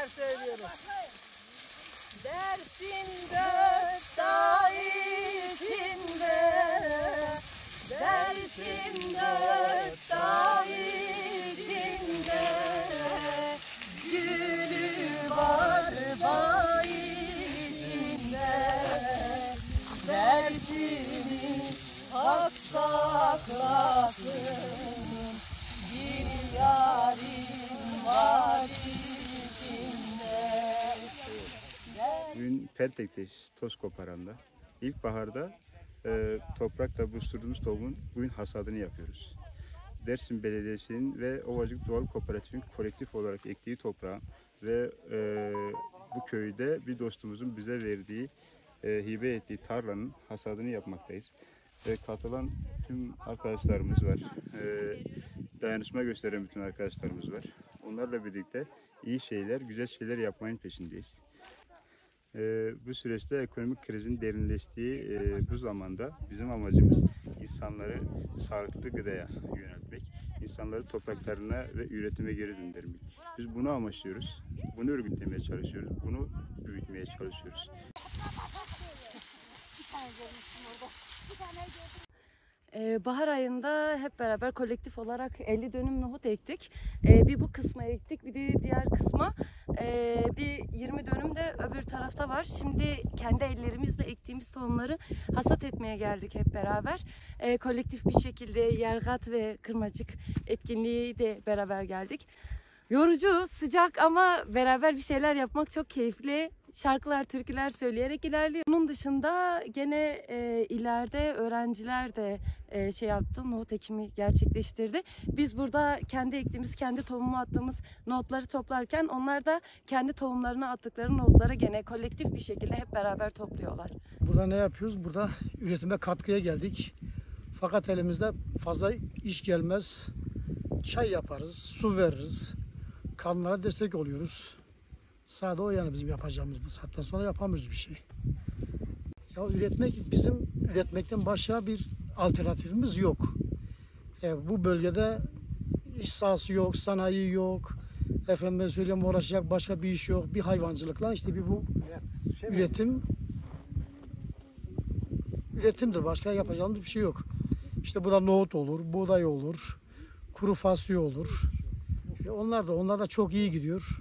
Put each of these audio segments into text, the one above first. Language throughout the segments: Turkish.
söylüyoruz. Dersin dört dağ içinde, dersin dört dağ içinde, gülü var bağ içinde, dersini hak saklasın, bir yarim var içinde. Bugün Peltek'teyiz, toz koparanda. İlkbaharda toprakla buluşturduğumuz tohumun bugün hasadını yapıyoruz. Dersim Belediyesi'nin ve Ovacık Doğal Kooperatif'in kolektif olarak ektiği toprağı ve bu köyde bir dostumuzun bize verdiği, hibe ettiği tarlanın hasadını yapmaktayız. Katılan tüm arkadaşlarımız var, dayanışma gösteren bütün arkadaşlarımız var. Onlarla birlikte iyi şeyler, güzel şeyler yapmanın peşindeyiz. Bu süreçte ekonomik krizin derinleştiği bu zamanda bizim amacımız insanları sağlıklı gıdaya yöneltmek, insanları topraklarına ve üretime geri döndürmek. Biz bunu amaçlıyoruz, bunu örgütlemeye çalışıyoruz, bunu büyütmeye çalışıyoruz. Bahar ayında hep beraber kolektif olarak 50 dönüm nohut ektik. Bir bu kısma ektik, bir de diğer kısma bir 20 dönüm de öbür tarafta var. Şimdi kendi ellerimizle ektiğimiz tohumları hasat etmeye geldik hep beraber. Kolektif bir şekilde Yergat ve Kırmacık etkinliği de beraber geldik. Yorucu, sıcak ama beraber bir şeyler yapmak çok keyifli. Şarkılar, türküler söyleyerek ilerliyor. Bunun dışında gene ileride öğrenciler de şey yaptı, nohut ekimi gerçekleştirdi. Biz burada kendi ektiğimiz, kendi tohumu attığımız nohutları toplarken onlar da kendi tohumlarını attıkları nohutları gene kolektif bir şekilde hep beraber topluyorlar. Burada ne yapıyoruz? Burada üretime katkıya geldik. Fakat elimizde fazla iş gelmez. Çay yaparız, su veririz. Kadınlara destek oluyoruz. Sadece o yani bizim yapacağımız, bu saatten sonra yapamıyoruz bir şey. Ya üretmek, bizim üretmekten başka bir alternatifimiz yok. Bu bölgede iş sahası yok, sanayi yok. Efendime söyleyeyim uğraşacak başka bir iş yok. Bir hayvancılıkla işte bir bu üretimdir. Başka yapacağımız bir şey yok. İşte bu da nohut olur, buğday olur, kuru fasulye olur. Onlar da çok iyi gidiyor.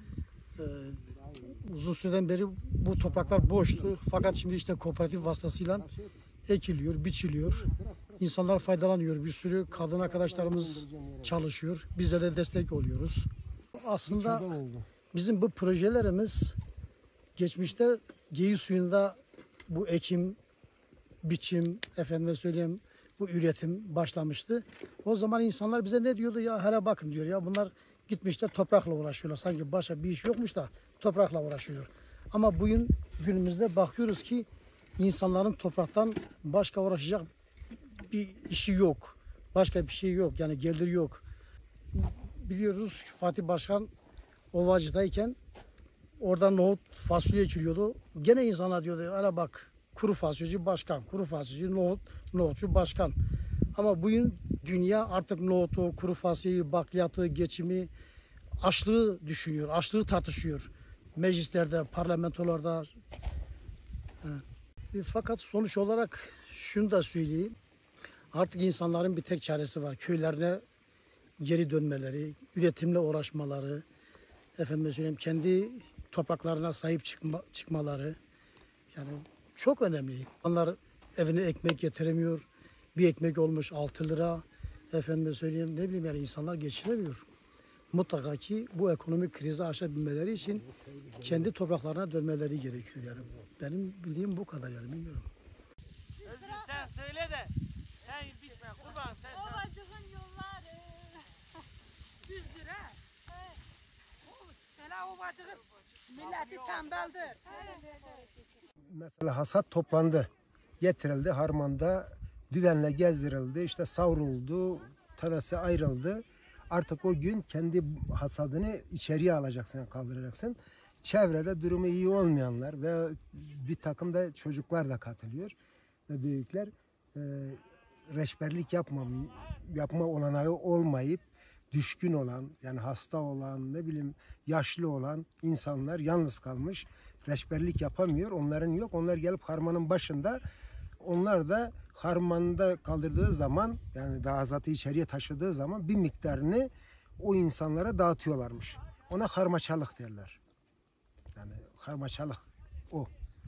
Uzun süreden beri bu topraklar boştu. Fakat şimdi işte kooperatif vasıtasıyla ekiliyor, biçiliyor. İnsanlar faydalanıyor. Bir sürü kadın arkadaşlarımız çalışıyor. Bizlere de destek oluyoruz. Aslında bizim bu projelerimiz geçmişte Geyi suyunda bu ekim, biçim, efendime söyleyeyim bu üretim başlamıştı. O zaman insanlar bize ne diyordu? Ya hele bakın diyor ya bunlar gitmişler toprakla uğraşıyorlar. Sanki başka bir iş yokmuş da toprakla uğraşıyor. Ama bugün günümüzde bakıyoruz ki insanların topraktan başka uğraşacak bir işi yok. Başka bir şey yok. Yani gelir yok. Biliyoruz Fatih Başkan Ovacı'dayken orada nohut, fasulye ekiliyordu. Gene insanlar diyordu ara bak kuru fasulyeci başkan, kuru fasulyeci nohutçu başkan. Ama bugün dünya artık nohutu, kuru fasulyeyi, bakliyatı, geçimi, açlığı düşünüyor, açlığı tartışıyor. Meclislerde, parlamentolarda. Fakat sonuç olarak şunu da söyleyeyim. Artık insanların bir tek çaresi var. Köylerine geri dönmeleri, üretimle uğraşmaları, efendim söyleyeyim kendi topraklarına sahip çıkmaları. Yani çok önemli. İnsanlar evine ekmek getiremiyor. Bir ekmek olmuş 6 lira. Efendim söyleyeyim ne bileyim yani insanlar geçiremiyor. Mutlaka ki bu ekonomik krizi aşabilmeleri için kendi topraklarına dönmeleri gerekiyor yani. Benim bildiğim bu kadar yani bilmiyorum. Özgür sen söyle de sen bitme kurban sen. Ovacığın yolları düzdür ha. Hele ovacığın milleti tembeldir. Mesela hasat toplandı, getirildi harmanda, düvenle gezdirildi, işte savruldu, tanesi ayrıldı. Artık o gün kendi hasadını içeriye alacaksın, kaldıracaksın. Çevrede durumu iyi olmayanlar ve bir takım da çocuklar da katılıyor ve büyükler reçberlik yapma olanağı olmayıp düşkün olan, yani hasta olan, ne bileyim yaşlı olan insanlar yalnız kalmış. Reçberlik yapamıyor. Onların yok. Onlar gelip harmanın başında, onlar da harmanda kaldırdığı zaman, yani dağızatı içeriye taşıdığı zaman bir miktarını o insanlara dağıtıyorlarmış. Ona harmaçalık derler. Yani harmaçalık o.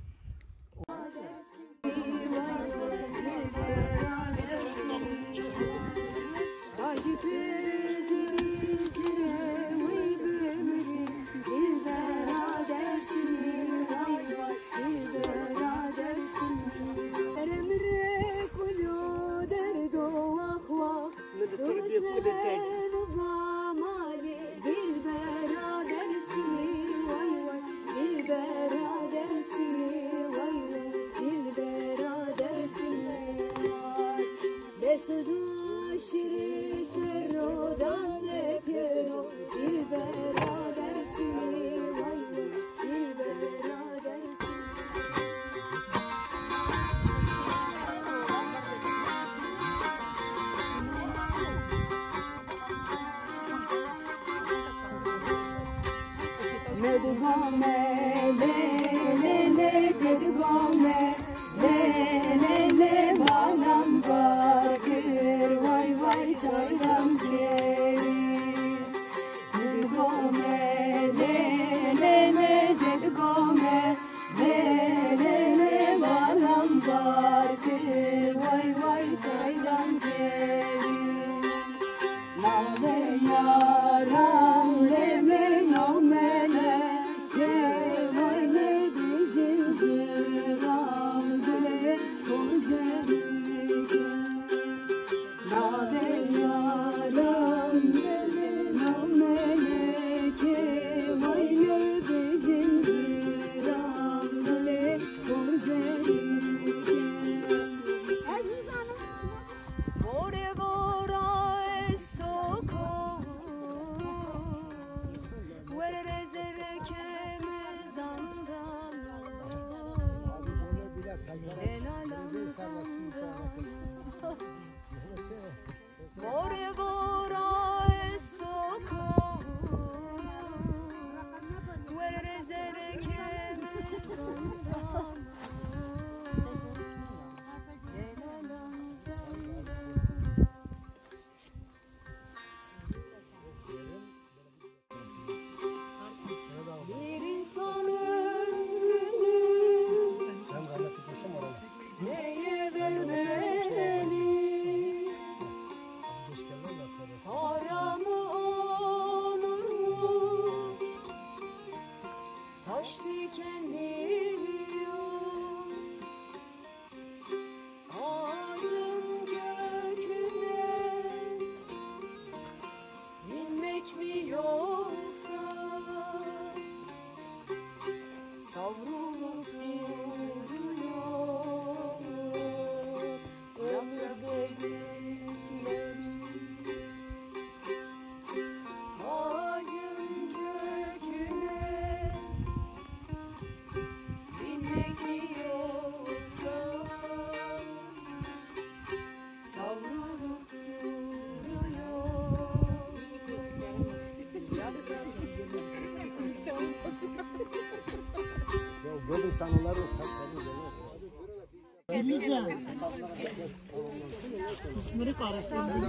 İsmini karıştırdın.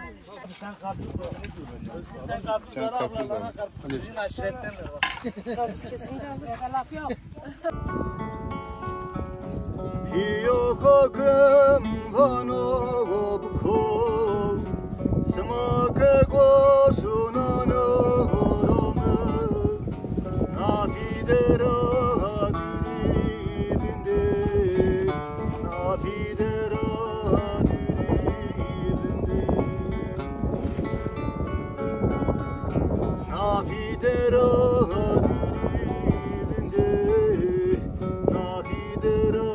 Sen karpuz Sen karpuz al. Sizin aşiretten de bak. Karpuz kesince alırız. Laf yok. Piyokakım vanogobko smake gosunano horome nafidera diribinde nafidera diribinde nafidera diribinde nafidera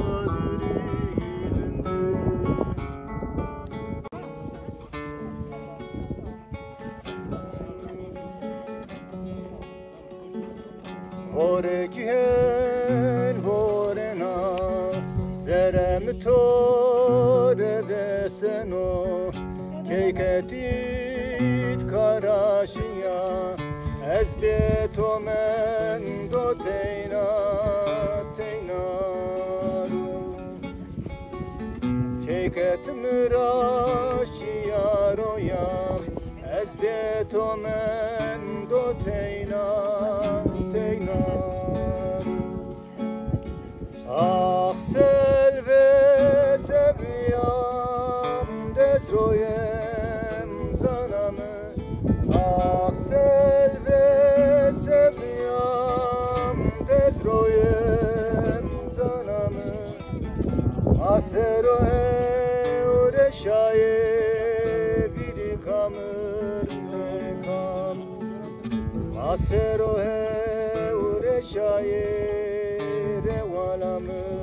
Voreken vorena zerem to de deseno keyketit ez beto men do teyna teynaru Keket mıraşi yaroyam ez beto men do teyna teynaru Ah selve seviyam dezroyem zanamı Ah selve seviyam dezroyem zanamı Asero he ureşaye biri kamır nekam Asero he ureşaye revalamı